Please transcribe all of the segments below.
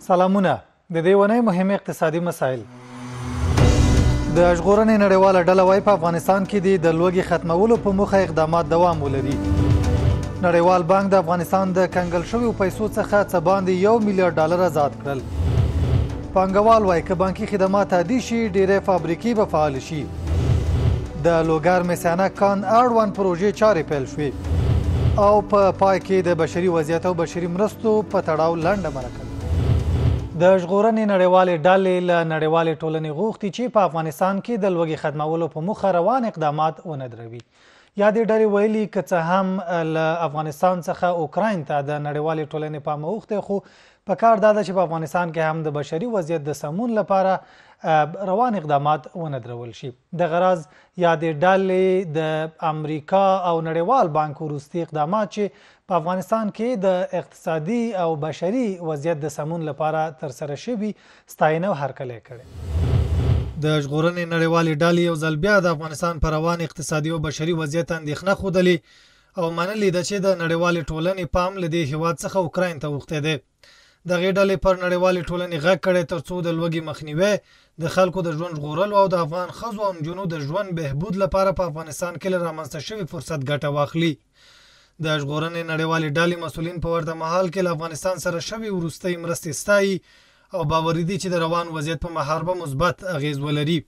سلامونه د دې ونې مهم اقتصادي مسایل د ژغورنې نړیواله ډله وايي په افغانستان کې د لوږې ختمولو په موخه اقدامات دوام ولري. نړیوال بانک د افغانستان د کنګل شویو پیسو څخه څه باندې $1 میلیارډ آزاد کړل. پانګوال وايي که بانکي خدمات عادي شي ډېرې فابریکې به فعال شي. د لوګر میسانه کان اړوند پروژې چارې پیل شوې او په پای کې د بشري وضعیت او بشري مرستو په تړاو لنډه مرکه. د ژغورنې نړیوالې ډلې له نړیوالې ټولنې غوښتي چې په افغانستان کې د لوږې ختمولو په موخه روان اقدامات ونه دروي. یا دې ډلې ویلي که څه هم له افغانستان څخه اوکراین ته د نړیوالې ټولنې پام اوښتی خو په کار دا ده چې په افغانستان کې هم د بشري وضعیت د سمون لپاره روان اقدامات ونه درول شي. دغه راز یا دې ډلې د امریکا او نړیوال بانک وروستي اقدامات چې په افغانستان کې د اقتصادي او بشري وضعیت د سمون لپاره ترسره شوي ستاینه او هرکلی کړې. د ژغورنې نړیوالې ډلې یو ځل بیا د افغانستان په روان اقتصادي او بشري وضعیت اندېښنه ښودلې او منلې ده چې د نړیوالې ټولنې پام له دې هیواد څخه اوکراین ته اوښتی دی. دغې ډلې پر نړیوالې ټولنې غږ کړی تر څو د لوږې مخنیوی د خلکو د ژوند ژغورلو او د افغان ښځو او نجونو د ژوند بهبود لپاره په افغانستان کې له رامنځته شوي فرصت ګټه واخلي. د ژغورنې نړیوالې ډلې مسؤلین په ورته مهال کې له افغانستان سره شوي وروستۍ مرستې ستایي او باوري دي چې د روان وضعیت په مهار به مثبت اغیز ولري.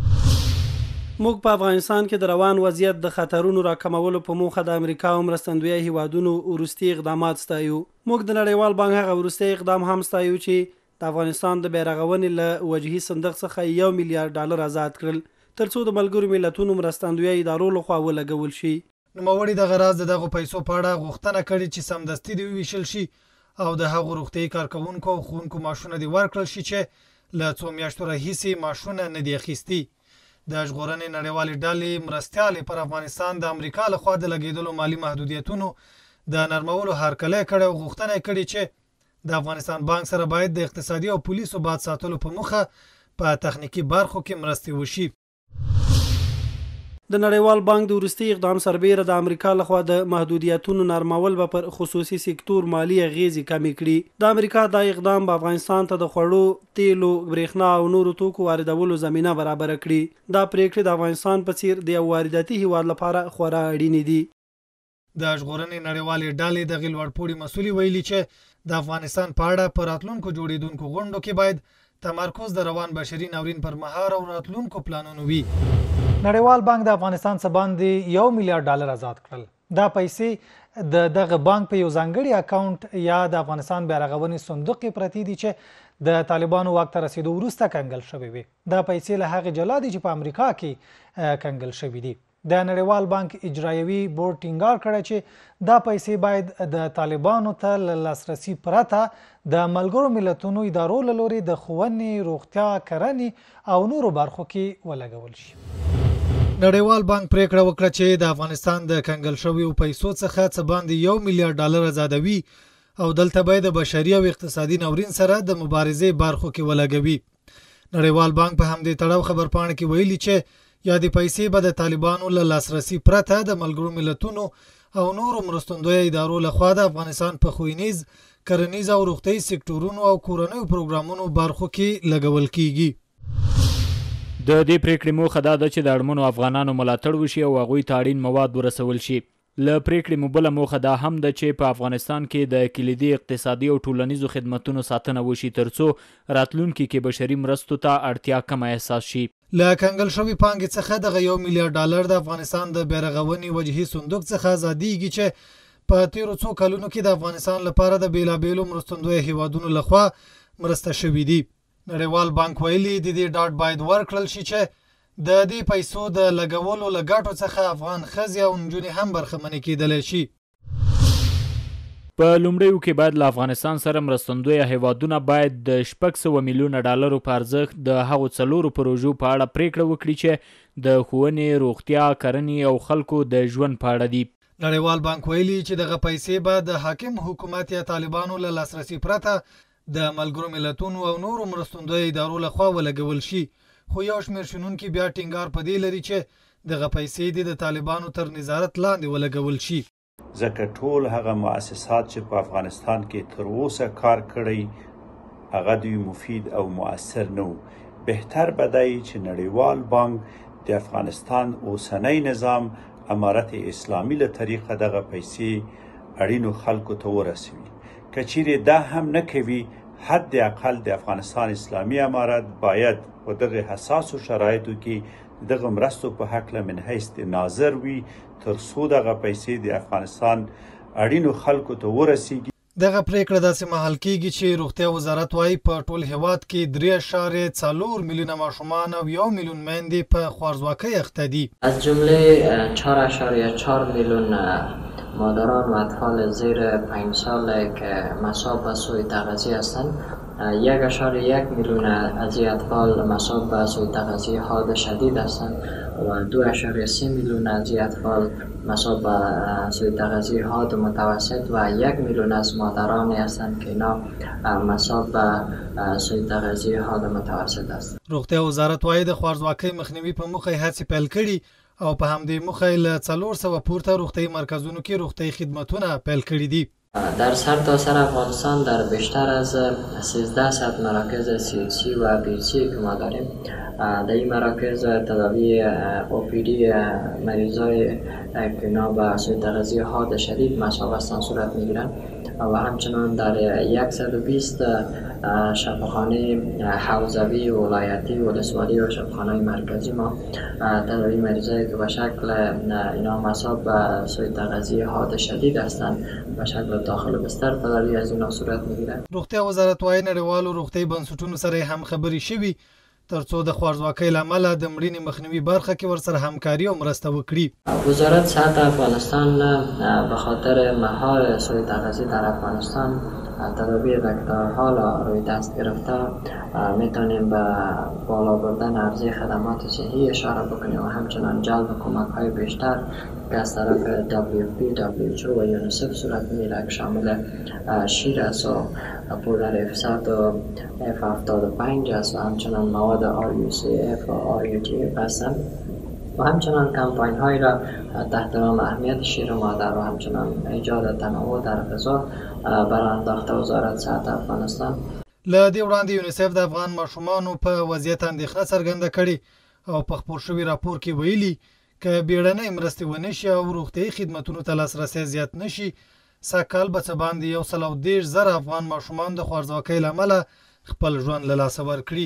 موږ په افغانستان کې د روان وضعیت د خطرونو راکمولو په موخه د امریکا او مرستندویه هیوادونو وروستي اقدامات ستایو. موږ د نړیوال بانک هغه وروستی اقدام هم ستایو چې د افغانستان د بیرغونې له وجهي صندوق څخه $1 میلیارډ آزاد کړل تر څو د ملګرو ملتونو مرستندویه ادارو لخوا ولګول شي. نوموړي دغه راز د دغو پیسو په اړه غوښتنه کړې چې سمدستي دې وویشل شي او د هغو روغتیایي کارکوونکو او ښوونکو معاشونه دې ورکړل شي چې له څو میاشتو راهیسې معاشونه نه دي اخیستي. د ژغورنې نړیوالې ډلې مرستیالې پر افغانستان د امریکا لخوا د لګېدلو مالي محدودیتونو د نرمولو هرکلی کړی او غوښتنه یې کړې چې د افغانستان بانک سره باید د اقتصادي او پولي ثبات ساتلو په موخه په تخنیکي برخو کې مرستې وشي. د نړیوال بانک د وروستي اقدام سربیره د امریکا لخوا د محدودیتونو نرمول به پر خصوصي سکتور مالی اغیزې کمې کړي. د امریکا دا اقدام به افغانستان ته د خوړو، تیلو، برېښنا او نورو توکو واردولو زمینه برابره کړي. دا پریکړې د افغانستان په څیر د یو وارداتي هیواد لپاره خورا اړینې دي. د ژغورنې نړیوالې ډلې دغې لوړپوړي مسؤلي ویلي چې د افغانستان په اړه په راتلونکو جوړېدونکو غونډو کې باید تمرکز د روان بشري ناورین پر مهار او راتلونکو پلانونو وي. نړیوال بانک د افغانستان څخه باندې $1 میلیارډ آزاد کړل. دا پیسې د دغه بانک په یو ځانګړي اکاونټ یا د افغانستان بیارغونې صندوق کې پرتې دي چې د طالبانو واک ته رسېدو وروسته کنګل شوې وي. دا پیسې له هغې جلا دي چې په امریکا کې کنګل شوي دي. د نړیوال بانک اجرایوي بورډ ټینګار کړی چې دا پیسې باید د طالبانو ته له لاسرسي پرته د ملګرو ملتونو ادارو له لورې د ښوونې، روغتیا، کرنې او نورو برخو کې ولګول شي. نړیوال بانک پریکړه وکړه چې د افغانستان د کنګل شویو پیسو څخه څه باندې $1 میلیارډ آزادوي او دلته به د بشري او اقتصادي ناورین سره د مبارزې برخو کې ولګوي. نړیوال بانک په همدې تړاو خبرپاڼه کې ویلي چې یادې پیسې به د طالبانو له لاسرسي پرته د ملګرو ملتونو او نورو مرستندویه ادارو لخوا د افغانستان په ښوونیز، کرنیز او روغتیایي سکتورونو او کورنیو پروګرامونو برخو کې لګول کیږي. د دې پریکړې موخه دا ده چې د اړمنو افغانانو ملاتړ وشي او هغوی ته اړین مواد ورسول شي. له پریکړې مو بله موخه دا هم ده چې په افغانستان کې د کلیدي اقتصادي او ټولنیزو خدمتونو ساتنه وشي تر څو راتلونکي کې بشري مرستو ته اړتیا کمه احساس شي. له کنګل شوي پانګې څخه دغه $1 میلیارډ د افغانستان د بیارغونې وجهي صندوق څخه ازادیږي چې په تیرو څو کلونو کې د افغانستان لپاره د بیلابیلو مرستندویه هیوادونو لخوا مرسته شوي دي. نړیوال بانک ویلي د دې ډاډ باید ورکړل شي چې د دې پیسو د لګولو له ګټو څخه افغان ښځې او نجونې هم برخمنې کیدلی شي. په لومړیو کې باید له افغانستان سره مرستندویه هیوادونه باید د $600 میلیونه په ارزښت د هغو 4 پروژو په اړه پریکړه وکړي چې د ښوونې، روغتیا، کرنې او خلکو د ژوند په اړه دي. نړیوال بانک ویلي چې دغه پیسې به د حاکم حکومت یا طالبانو له لاسرسي پرته د ملګرو ملتونو او نورو مرستندویه ادارو لخوا ولګول شي. خو یو شمېر شنونکي بیا ټینګار په دې لري چې دغه پیسې د طالبانو تر نظارت لاندې ولګول شي. ځکه ټول هغه مؤسسات چې په افغانستان کې تر اوسه کار کړی هغه دوی مفید او مؤثر نه و. بهتر به دی چې نړیوال بانک د افغانستان اوسنی نظام امارت اسلامي له طریقه دغه پیسې اړینو خلکو ته ورسوي. که چیرې دا هم نه کوي، حد اقل د افغانستان اسلامي امارت باید په دغه حساسو شرایطو کې دغه مرستو په هکله من حیث د ناظر وي، تر څو دغه پیسې د افغانستان اړینو خلکو ته ورسیږي. دغه پریکړه داسې مهال کیږي چې روغتیا وزارت وايي په ټول هیواد کې 3.4 میلیونه ماشومان او 1 میلیون میندې په خوارځواکۍ اخته دي. از جمله 4.4 میلیون مادران و اطفال زیر 5 سال که مصاب به سوء تغذیه هستند، 1.1 میلیون از این اطفال مصاب به سوء تغذیه حاد شدید هستند و 2.3 میلیون از این اطفال مصاب به سوء تغذیه حاد متوسط و 1 میلیون از مادرانی هستند که اینا مصاب به سوء تغذیه حاد متوسط است. روغتیا وزارت وايي د خوارځواکۍ مخنیوي په موخه هڅې پیل کړي او په همدې موخه له 400 پورته روغتیايي مرکزونو کې روغتیايي خدمتونه پیل کړي دي. در سرتاسر افغانستان در بیشتر از 1300 مراکز CHC و BC که ما داریم، در این مراکز تداوی OPD مریضای که اینا به سوء تغذیه حاد شدید مصاب هستند صورت میگیرند و همچنان در 120 شفاخانه حوزوی ولایتی ولسوالی و شفاخانه مرکزی ما تداوی مریضایی که به شکل اینا مصاب به سوء تغذیه حاد شدید هستند به شکل داخل بستر تداوی از اینا صورت میگیرند. روغتیا وزارت وايي نړیوالو روغتیايي بنسټونو سره هم خبرې شوي ترڅو د خوارځواکۍ له امله د مړینې مخنیوي برخه کې ورسره همکاري او مرسته وکړي. وزارت صحت افغانستان به خاطر مهار سوء تغذیه در افغانستان تدابیر رکتارها را روی دست گرفته میتونیم به بالا بردن عرضه خدمات صحی اشاره بکنیم و همچنان جلب کمک های بیشتر که از طرف WFP، WHO و یونیسف صورت میگیره که شامل شیر است و پودر F100 و F75 است و همچنان مواد RUCF و RUTF هستند و همچنان کمپاین هایی را تحت نام اهمیت شیر مادر و همچنان ایجاد تنوع در غذا برانداخته وزارت صحت افغانستان. له دې وړاندې یونیسف د افغان ماشومانو په وضعیت اندېښنه څرګنده کړې او په خپور شوي راپور کې ویلي که بیړنۍ مرستې ونه شي او روغتیایي خدمتونو ته لاسرسی زیات نه شي، سږکال به څه باندې 130,000 افغان ماشومان د خوارځواکۍ له امله خپل ژوند له لاسه ورکړي.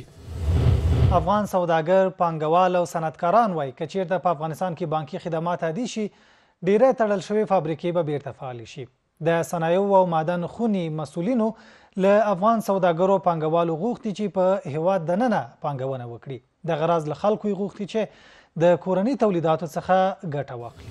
افغان سوداګر، پانګوال او صنعتکاران وایي که چیرته په افغانستان کې بانکي خدمات عادي شي، ډیری تړل شوې فابریکې به بیرته فعالې شي. د صنایعو او معدن خونې مسؤلینو له افغان سوداګرو پانګوالو غوښتي چې په هیواد دننه پانګونه وکړي. دغه راز له خلکو یې غوښتي چې د کورني تولیداتو څخه ګټه واخلي.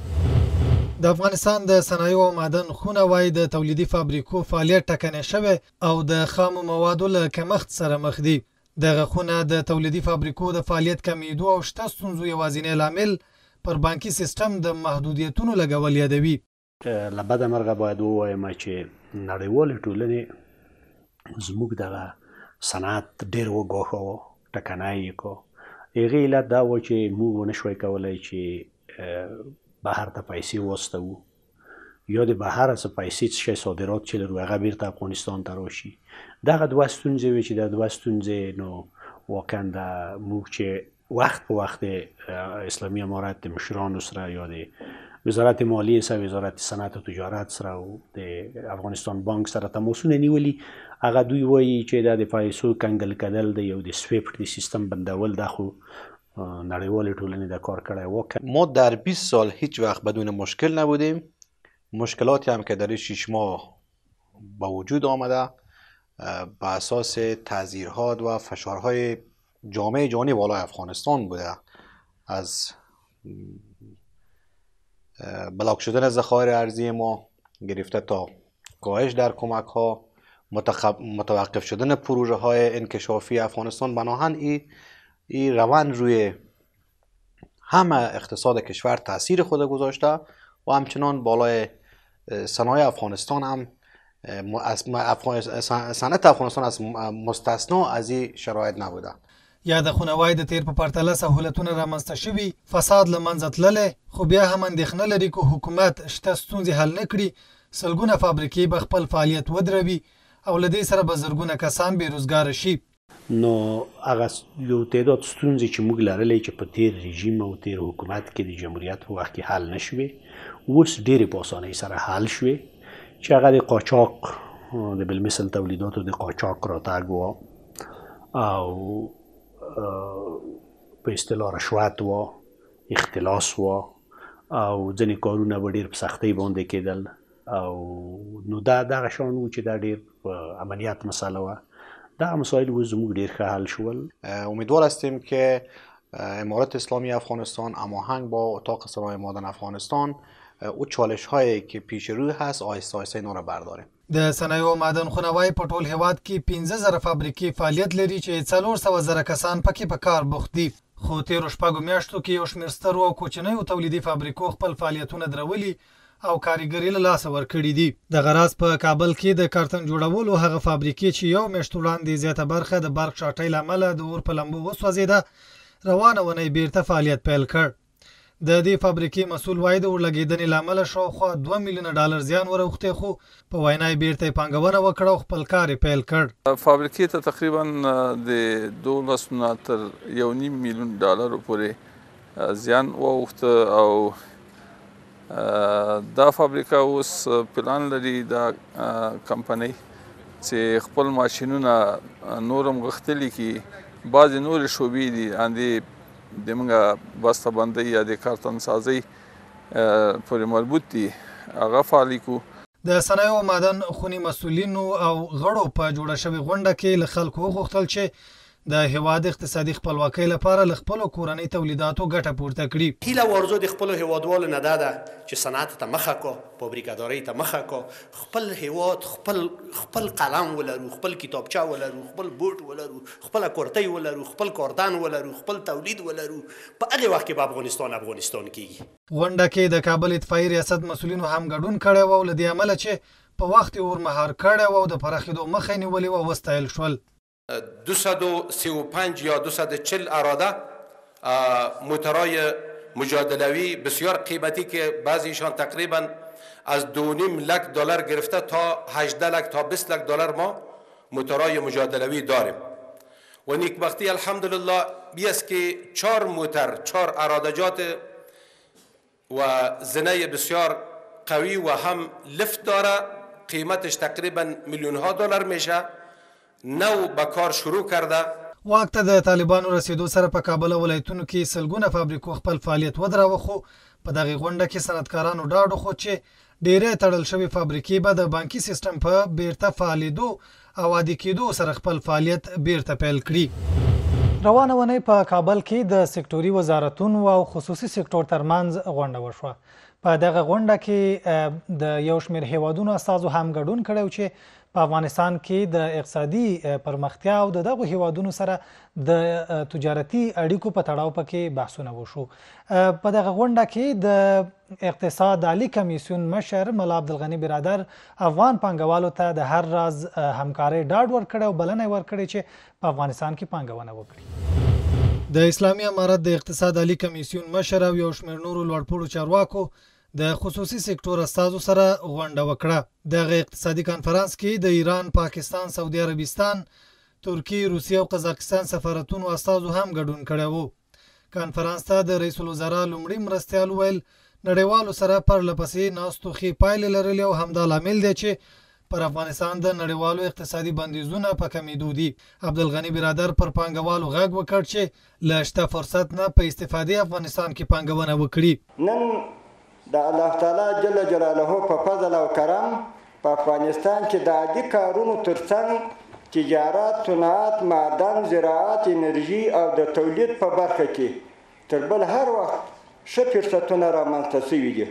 د افغانستان د صنایعو او معدن خونه وایي د تولیدي فابریکو فعالیت ټکنی شوی او د خامو موادو له کمښت سره مخ دي. دغه خونه د تولیدي فابریکو د فعالیت کمیدو او شته ستونزو یوازینی لامل پر بانکي سیستم د محدودیتونو لګول یادوي. له بده مرغه باید ووایم چې نړیوالې ټولنې زموږ دغه صنعت ډېر وګواښه، ټکنی یې کړ. هغې علت دا و چې موږ ونه شوی کولی چې بهر ته پیسې واستوو یا د بهر څه پیسې څه شی صادرات چې لرو هغه بیرته افغانستان ته راشي. دغه دوه ستونزې وې چې د دوه ستونزې نو واقعا د موږ چې وخت په وخت اسلامي امارت د مشرانو سره یا د وزارت مالیې سره، وزارت صنعت او تجارت سره او د افغانستان بانک سره تماسونه نیولي، هغه دوی وایي چې د پیسو کنګل کېدل د یو د سویفت د سیستم بندول دا خو نړیوالې ټولنې د کار کړی واقعا. ما در 20 سال هیچ وقت بدون مشکل نبودیم. مشکلاتی هم که در 6 ماه با وجود آمده به اساس تعزیرات و فشارهای جامعه جهانی بالای افغانستان بوده، از بلاک شدن ذخایر ارزی ما گرفته تا کاهش در کمک ها، متوقف شدن پروژه های انکشافی افغانستان. بناهن این روند روی همه اقتصاد کشور تاثیر خود گذاشته و همچنان بالای صنایع افغانستان هم صنعت افغانستان از مستثنا از این شرایط نبوده. یادخونه وایي د تیر په پرتله سهولتونه رامنځته شوي، فساد له منځه تللی، خو بیا هم اندېښنه لري که حکومت شته ستونزې حل نه کړي، سلګونه فابریکې به خپل فعالیت ودروي او له دې سره به زرګونه کسان بېروزګاره شي. نو هغه یو تعداد ستونزې چې موږ لرلې چې په تیر رژیم او تیر حکومت کې د جمهوریت په وخت کې حل نه شوې، اوس ډېرې په اسانۍ سره حل شوې، چې هغه د قاچاق د بالمثل تولیداتو د قاچاق راتګ و او په اصطلاح رشوت و، اختلاس و، او ځینې کارونه به ډېر په سختۍ باندې کېدل، او نو دا دغه شان و چې دا ډېر عملیات مسئله وه. در مسائل و زموږ ډیر ښه حل شول. امیدوار هستیم که امارت اسلامی افغانستان هماهنگ با اتاق صنایع معدن افغانستان او چالش هایی که پیش روی هست آهسته آهسته اینا را برداریم. د صنایع او معدن خونوای په ټول هیواد کې 15000 فابریکې فعالیت لري چې 400,000 کسان پکې په کار بوخت دي. خو تیرو شپږو میاشتو کې یو شمېر سترو او کوچنیو تولیدي فابریکو خپل فعالیتونه درولي او کاریګري له لاسه ورکړي دي. د غراض په کابل کې د کارتن جوړولو هغه فابریکې چې یو میاشت وړاندې زیاته برخه د برق شاټۍ له امله د اور په لمبو وسوځېده، روانه اونۍ بیرته فعالیت پیل کړ. د دې فابریکې مسؤل وایي د اور لګېدنې له امله شاوخوا $2 میلیونه زیان وروختی، خو په وینا یې بیرته یې پانګونه وکړه او خپل کار یې پیل کړ. فابریکې ته تقریبا د 12 تر $1.5 میلیون پورې زیان واوښته، او دا فابریکه اوس پلان لري دا کمپنۍ چې خپل ماشینونه نورم غښتلي کړي. بعضې نورې شعبې دي اندې د موږ بسته بندۍ یا د کارتن سازۍ پورې مربوط دي، هغه فعالي کړو. د صنایع او معدن خونې مسؤلینو او غړو په جوړه شوې غونډه کې له خلکو وغوښتل چې د هیواد اقتصادي خپلواکۍ لپاره له خپلو کورنۍ تولیداتو ګټه پورته کړي. هیله او ارزو د خپلو هیوادوالو نه دا ده چې صنعت ته مخه کو، فابریکادارۍ ته مخه کو، خپل هیواد خپل قلم ولرو، خپل کتابچه ولرو، خپل بوټ ولرو، خپل کورتۍ ولرو، خپل کاردان ولرو، خپل تولید ولرو. په هغه وخت کې به افغانستان کیږي. غونډه کې د کابل اتفاقي ریاست مسؤلینو هم ګډون کړی و، له دې امله چې په وخت اور مهار کړی و او د پراخېدو مخه یې نیولې وه وستایل شول. 235 یا 240 اراده موتورای مجادلوی بسیار قیمتی که بعضیشان تقریبا از $2.5 لک گرفته تا 18 لک تا 20 لک دلار ما موتورای مجادلوی داریم. و نیکبختی الحمدلله بیست که 4 موتر 4 ارادجات و زنه بسیار قوی و هم لفت داره، قیمتش تقریبا میلیون ها دلار میشه. نو به کار شروع کرده. واک ته د طالبانو رسیدو سره په کابل ولایتونو کې سلګونه فابریکو خپل فعالیت ودراوه، خو په دغه غونډه کې صنعتکارانو ډاډ وخوت چې ډېرې تړل شوې فابریکې به د بانکي سیستم په بیرته فعالېدو او عادي کېدو سره خپل فعالیت بیرته پیل کړي. روانه اونۍ په کابل کې د سکتوري وزارتونو او خصوصي سکتور ترمنځ غونډه وشوه. په دغه غونډه کې د یو شمېر هیوادونو استازو هم ګډون کړی چې په افغانستان کې د اقتصادي پرمختیا او دغو هیوادونو سره د تجارتي اړیکو په تړاو پکې بحثونه وشو. په دغه غونډه کې د اقتصاد عالی کمیسیون مشر ملا عبدالغني برادر افغان پانګوالو ته د هر راز همکارۍ ډاډ ورکړی او بلنه یې ورکړې چې په افغانستان کې پانګونه وکړي. د اسلامي امارت د اقتصاد عالی کمیسیون مشر او یو شمېر نورو لوړپوړو چارواکو د خصوصي سکتور استازو سره غونډه وکړه. دغه اقتصادي کانفرانس کې د ایران، پاکستان، سعودي عربستان، ترکیې، روسیې او قزاقستان سفارتونو استازو هم ګډون کړی و. کانفرانس ته د رئیس الوزرا لومړي مرستیال وویل نړیوالو سره پرله پسې ناستو ښې پایلې لرلې او همدا لامل دی چې پر افغانستان د نړیوالو اقتصادي بندیزونه په کمېدو دي. عبدالغني برادر پر پانګوالو غږ وکړ چې له شته فرصت نه په استفادې افغانستان کې پانګونه وکړي. نن د الله تعالی جل جلاله په فضل او کرم په افغانستان کې د عادي کارونو ترڅنګ تجارت، صنعت، معدن، زراعت، انرژي او د تولید په برخه کې تر بل هر وخت ښه فرصتونه رامنځته شوي دي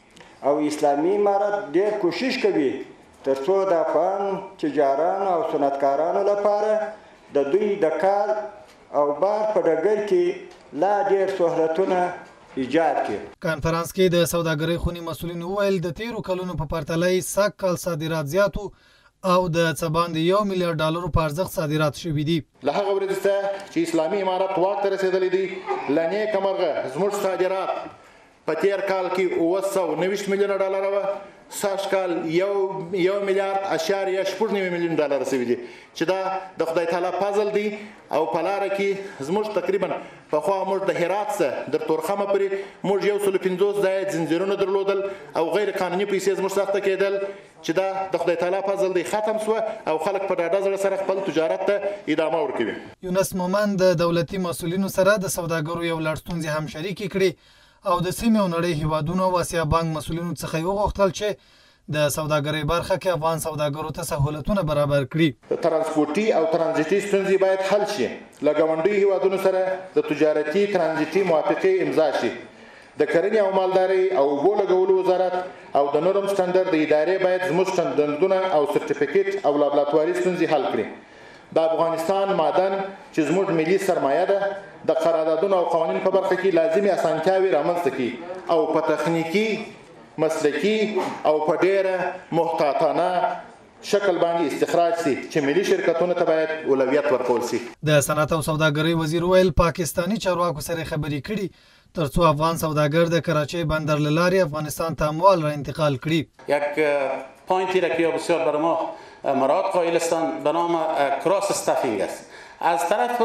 او اسلامي امارت ډېر کوشش کوي تر څو د افغان تجارانو او صنعتکارانو لپاره د دوی د کار او بار په ډګر کې لا ډېر سهولتونه ایجاد کړي. کانفرانس کې د سوداګرۍ خونې مسؤلینو وویل د تیرو کلونو په پرتله سږ کال صادرات زیاتو او د څه باندې $1 میلیارډ په ارزښت صادرات شوي دي. له هغه ورځې څخه چې اسلامي امارت واک ته رسېدلی دی له نیکه مرغه زموږ صادرات په تیر کال کې $990 میلیونه وه، سږ کال 1 میلیارد اشاریه 8 میلیون ډالر شوي دي چې دا د خدای تعالی فضل دی او په لاره کې زموږ تقریبا پخوا موږ د هرات څخه در تورخمه پورې موږ 150 ځای زنځیرونه درلودل او غیر قانوني پیسې زموږ سخته کېدل چې دا د خدای تعالی فضل دی ختم شو او خلک په ډاډه زړه سره خپل تجارت ته ادامه ورکوي. یونس مومن د دولتي مسؤلینو سره د سوداګرو یو لړ ستونزې هم شریکې کړې او د سیمې او نړۍ هیوادونو او اسیا بانک مسؤلینو څخه یې وغوښتل چې د سوداګرۍ برخه کې افغان سوداګرو ته سهولتونه برابر کړي. ترانسپورتي او ترانزیتي ستونزې باید حل شي. له ګاونډیو هیوادونو سره د تجارتي ترانزیتي موافقې امضا شي. د کرنې او مالدارۍ او اوبو لګولو وزارت او د نورم سټنډرډ د ادارې باید زموږ سټنډردونه او سرټیفیکیټ او لابراتواري ستونزې حل کړي. د افغانستان معدن چې زموږ ملي سرمایه ده د قراردادونو او قوانینو په برخه کې لازمي اسانتیاوې رامنځته کړي او په تخنیکي مسلکی او په ډیره محتاطانه شکل باندې استخراج شي چې ملي شرکتونو ته باید اولویت ورکول شي. د صنعت او سوداګرۍ وزیر ویل پاکستانی چارواکو سره خبرې کړي ترڅو افغان سوداګر د کراچی بندر له لارې افغانستان ته اموال را انتقال کړي. یک پوینتی را که بسیار بر ما مراعات قائل هستند به نام کراس استافینگ است. از طرف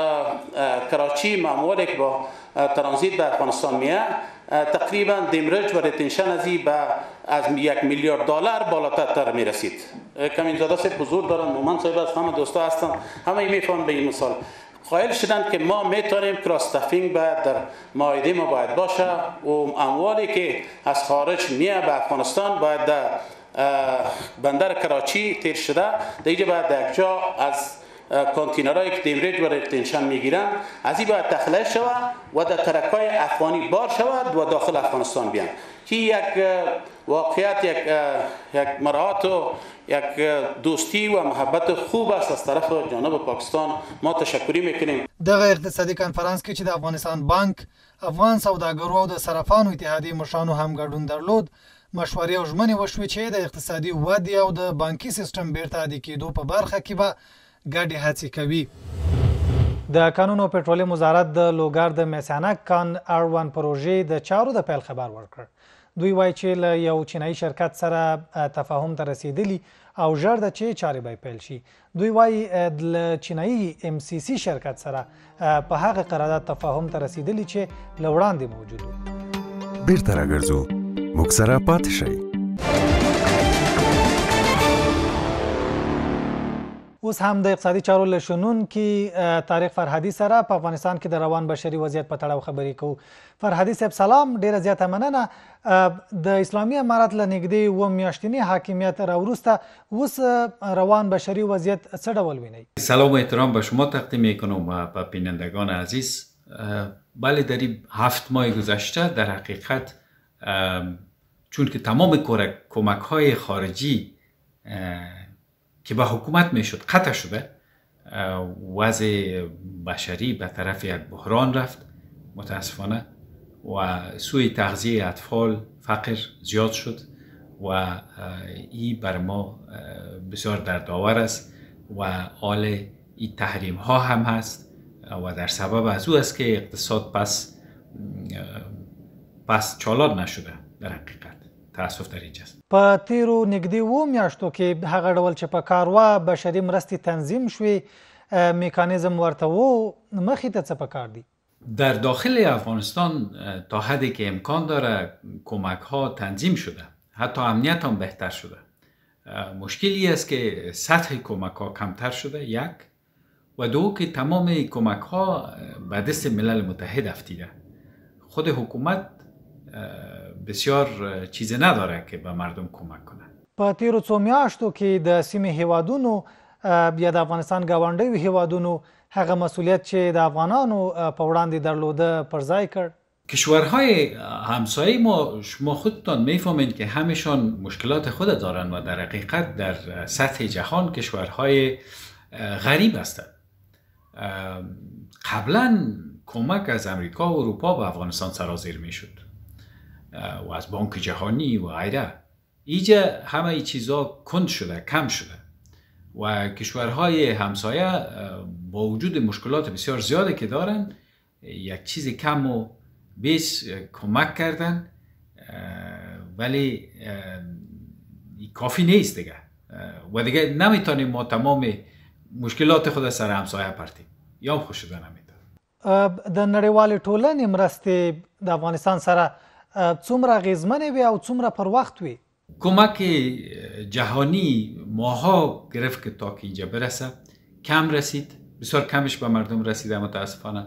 کراچی اموالی که با ترانزیت به افغانستان میاد تقریبا دمرج و ریتنشن از از 1 میلیارد دلار بالاتر میرسید. کمینزاده صاحب حضور دارن، مومن صاحب از همه دوستا هستن، همه میفهمن به این مثال. قائل شدند که ما میتونیم کراس استافینگ در معاهده ما باید باشه و اموالی که از خارج میاد به افغانستان باید در بندر کراچی تیر شده در اینجا باید در یک جا از کانتینرهایی که دمرج و ریتنشن میگیرن از این باید تخلیه شود و در ترکای افغانی بار شود و داخل افغانستان بیان که یک واقعیت یک مراعات و یک دوستی و محبت خوب است از طرف جانب پاکستان. ما تشکری میکنیم. دغه اقتصادي کانفرنس کې چې د افغانستان بانک افغان سوداګرو او د صرافانو اتحادیې مشرانو هم ګډون درلود مشورې او ژمنې وشوې چې د اقتصادي ودې او د بانکي سیستم بیرته عادي کېدو په برخه کې به ګډې هڅې کوي. د کانونو او پټرولیم وزارت د لوګر د میسانک کان اړوند پروژې د چارو د پیل خبر ورکړ. دوی وایي چې له یو چینایي شرکت سره تفاهم ته رسیدلی او ژر ده چې چارې به پیل شي. دوی وایي له چینایي MCC شرکت سره په هغه قرارداد تفاهم ته رسیدلی چې له وړاندې موجود و. بیرته راګرځو، موږ سره پاتې شئ. اوس هم د اقتصادي چارو له شنونکي طارق فرهادي سره په افغانستان کې د روان بشري وضعیت په تړاو خبرې کوو. فرهادي صاحب سلام، ډیره زیاته مننه. د اسلامي امارت له نږدې 2 میاشتني حاکمیت راوروسته اوس روان بشري وضعیت څه ډول وینئ؟ سلام و احترام به شما تقدیم میکنم و به بینندگان عزیز. بله، در این 7 ماه گذشته در حقیقت چون که تمام کمک های خارجی که به حکومت میشد قطع شده، وضع بشری به طرف یک بحران رفت متاسفانه و سوی تغذیه اطفال فقر زیاد شد و این بر ما بسیار دردآور است و حال این تحریم ها هم هست و در سبب از او است که اقتصاد پس چالان نشده. در حقیقت تاسف در اینجاست. په تیرو نږدې 2 میاشتو کې هغه ډول چې په کاروا بشري مرستې تنظیم شوې میکانیزم ورته و مخې ته څه پکار دي؟ در داخل افغانستان تا حدی که امکان داره کمک ها تنظیم شده، حتی امنیت هم بهتر شده. مشکلی است که سطح کمک ها کمتر شده، یک، و دو که تمام کمک ها به دست ملل متحد افتیده. خود حکومت بسیار چیز نداره که به مردم کمک کنه. په تیرو 2 میاشتو کې د سیمې هیوادونو یا د افغانستان ګاونډیو هیوادونو هغه مسئولیت چې د افغانانو په وړاندې درلوده پر ځای کړ. کشورهای همسایه ما، شما خودتان میفهمید که همشان مشکلات خود دارن و در حقیقت در سطح جهان کشورهای غریب هستند. قبلا کمک از امریکا و اروپا به افغانستان سرازیر میشد و از بانک جهانی و غیره. اینجا همه این چیزا کند شده، کم شده و کشورهای همسایه با وجود مشکلات بسیار زیاده که دارن یک چیز کم و بیش کمک کردن، ولی کافی نیست دیگه و دیگه نمیتونیم ما تمام مشکلات خود سر همسایه پرتیم یا هم خوش شده نمیتونیم. د نړیوالې ټولنې مرستې د افغانستان سره څومره اغیزمنې وي او څومره پر وخت وي؟ کمک جهانی ماها گرفت که تا که اینجا برسه کم رسید، بسیار کمش به مردم رسیده متاسفانه.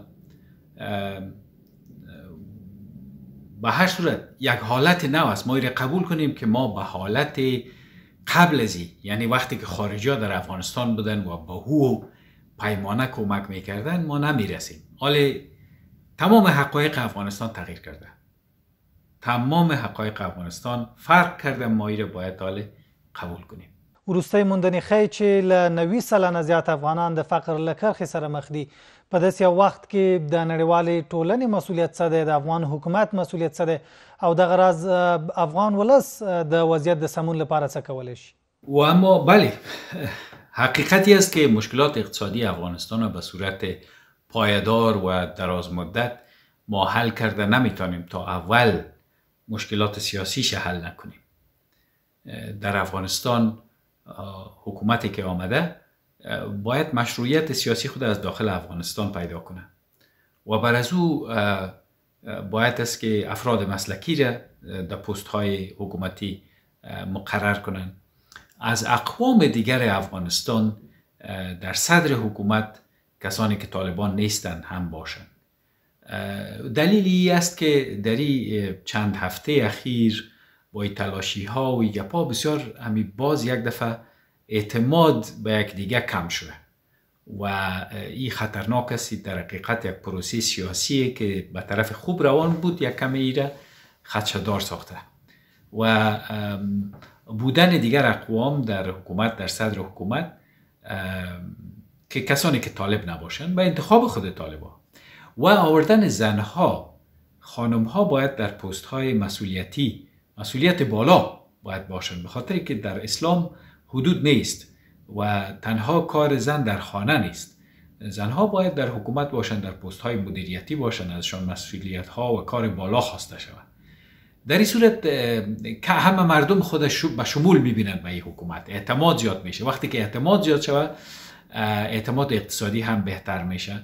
به هر صورت یک حالت نو است، ما قبول کنیم که ما به حالت قبل از این، یعنی وقتی که خارجی ها در افغانستان بودن و به هو پیمانه کمک میکردن ما نمیرسیم. حالا تمام حقایق افغانستان تغییر کرده، تمام حقایق افغانستان فرق کرده، ما ایره باید حالا قبول کنیم. وروستۍ موندنې ښیي چې له 90 سلنه زیات افغانان د فقر له کرښې سره مخ دي. په داسې یو وخت کې د نړیوالې ټولنې مسؤلیت څه دی، د افغان حکومت مسؤلیت څه دی او دغه راز افغان ولس د وضعیت د سمون لپاره څه کولی شي؟ و اما بله، حقیقتی است که مشکلات اقتصادی افغانستان را به صورت پایدار و دراز مدت ما حل کرده نمیتونیم تا اول مشکلات سیاسیش حل نکنیم. در افغانستان حکومتی که آمده باید مشروعیت سیاسی خود از داخل افغانستان پیدا کنه و بر از او باید است که افراد مسلکی را در پست های حکومتی مقرر کنن. از اقوام دیگر افغانستان در صدر حکومت کسانی که طالبان نیستند هم باشند. دلیلی است که در چند هفته اخیر با تلاشی ها و گپا بسیار همی باز یک دفعه اعتماد به یک دیگه کم شده و این خطرناک است. در حقیقت یک پروسه سیاسی که به طرف خوب روان بود یک کمی ایره خدشه‌دار ساخته و بودن دیگر اقوام در حکومت، در صدر حکومت که کسانی که طالب نباشند به انتخاب خود طالبان و آوردن زنها، خانمها باید در پست های مسئولیتی، مسئولیت بالا باید باشند، به خاطر که در اسلام حدود نیست و تنها کار زن در خانه نیست. زنها باید در حکومت باشند، در پست های مدیریتی باشند، ازشان مسئولیت ها و کار بالا خواسته شود. در این صورت که همه مردم خودش به شمول میبینند به این حکومت، اعتماد زیاد میشه. وقتی که اعتماد زیاد شود اعتماد اقتصادی هم بهتر میشه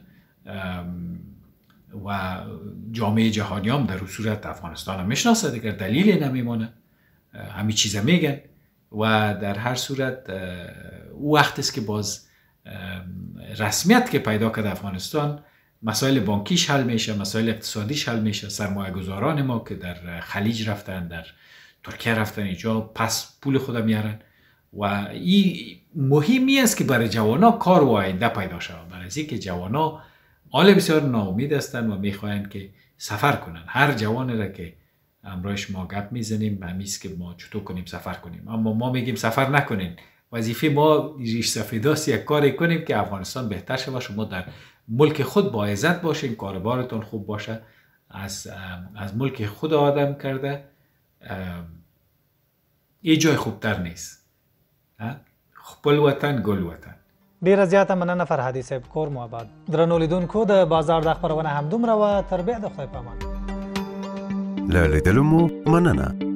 و جامعه جهانی هم در صورت افغانستان هم میشناسه دیگر، دلیلی نمیمونه، همین چیزا میگن و در هر صورت وقت است که باز رسمیت که پیدا کرده افغانستان، مسائل بانکیش حل میشه، مسائل اقتصادیش حل میشه. سرمایه گذاران ما که در خلیج رفتن، در ترکیه رفتن، اینجا پس پول خود میارن و این مهمی است که برای جوانا کار و آینده پیدا شود. برای از اینکه جوانا حال بسیار ناامید هستند و میخواهند که سفر کنن. هر جوانی را که امروز ما گپ میزنیم همیست که ما چطور کنیم سفر کنیم، اما ما میگیم سفر نکنین. وظیفه ما ریش سفیداست یک کاری کنیم که افغانستان بهتر شود، شما در ملک خود با عزت باشین، کاربارتون خوب باشه، از ملک خود آدم کرده یه جای خوبتر نیست. خپل وطن ګل وطن. ډیره زیاته مننه فرهادي صاحب، کور مو آباد. درنو لیدونکو د بازار د خبرونه همدومره وه، تر بیا د خدای په امان. له لیدلو مو مننه.